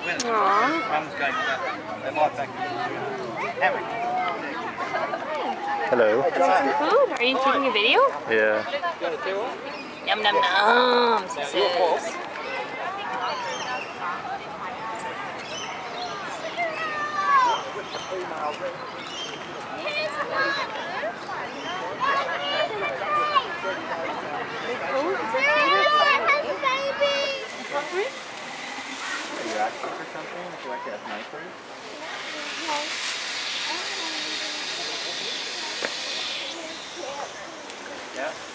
Aww. Mum's going to they might think hammock. Do Hello. you want some food? Are you taking a video? Yeah. Yum num num, she says. Are you asking for something? Would you like to ask nicely? Yeah.